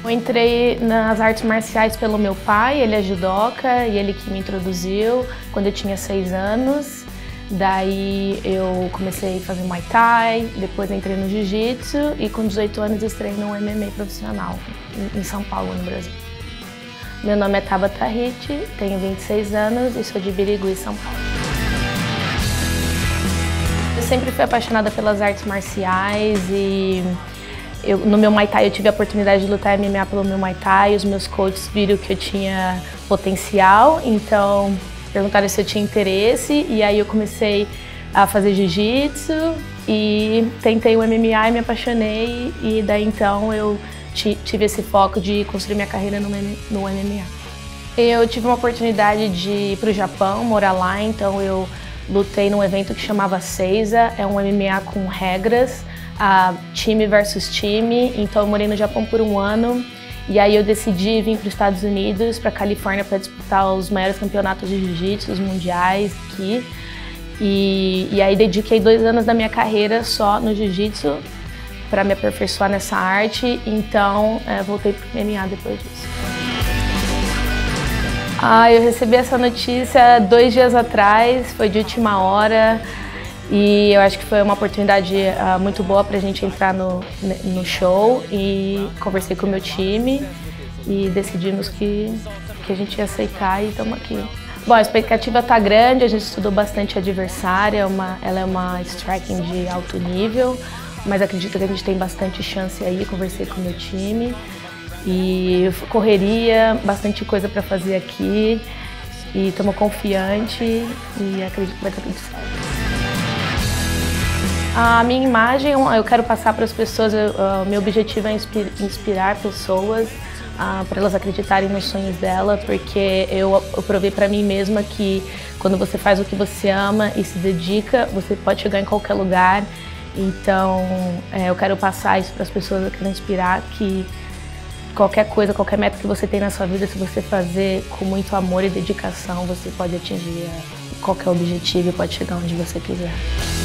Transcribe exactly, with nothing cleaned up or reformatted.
Eu entrei nas artes marciais pelo meu pai, ele é judoca e ele que me introduziu quando eu tinha seis anos. Daí eu comecei a fazer Muay Thai, depois entrei no Jiu-Jitsu e com dezoito anos estreiei no M M A profissional em São Paulo, no Brasil. Meu nome é Tabata Ricci, tenho vinte e seis anos e sou de Birigui, São Paulo. Eu sempre fui apaixonada pelas artes marciais e eu, no meu Muay Thai eu tive a oportunidade de lutar M M A pelo meu Muay Thai. Os meus coaches viram que eu tinha potencial, então perguntaram se eu tinha interesse e aí eu comecei a fazer jiu-jitsu e tentei o M M A e me apaixonei e daí então eu tive esse foco de construir minha carreira no M M A. Eu tive uma oportunidade de ir para o Japão, morar lá, então eu lutei num evento que chamava Seiza, é um M M A com regras, uh, time versus time, então eu morei no Japão por um ano e aí eu decidi vir para os Estados Unidos, para a Califórnia, para disputar os maiores campeonatos de jiu-jitsu, os mundiais aqui. E, e aí dediquei dois anos da minha carreira só no jiu-jitsu para me aperfeiçoar nessa arte, então é, voltei para o M M A depois disso. Ah, eu recebi essa notícia dois dias atrás, foi de última hora e eu acho que foi uma oportunidade uh, muito boa para a gente entrar no, no show e conversei com o meu time e decidimos que, que a gente ia aceitar e estamos aqui. Bom, a expectativa está grande, a gente estudou bastante a adversária, uma, ela é uma striking de alto nível, mas acredito que a gente tem bastante chance aí, conversei com o meu time e correria, bastante coisa para fazer aqui e estamos confiantes e acredito que vai dar tudo certo. A minha imagem, eu quero passar para as pessoas, o meu objetivo é inspirar pessoas para elas acreditarem nos sonhos dela, porque eu, eu provei para mim mesma que quando você faz o que você ama e se dedica, você pode chegar em qualquer lugar. Então, é, eu quero passar isso para as pessoas, eu quero inspirar que qualquer coisa, qualquer meta que você tem na sua vida, se você fazer com muito amor e dedicação, você pode atingir qualquer objetivo e pode chegar onde você quiser.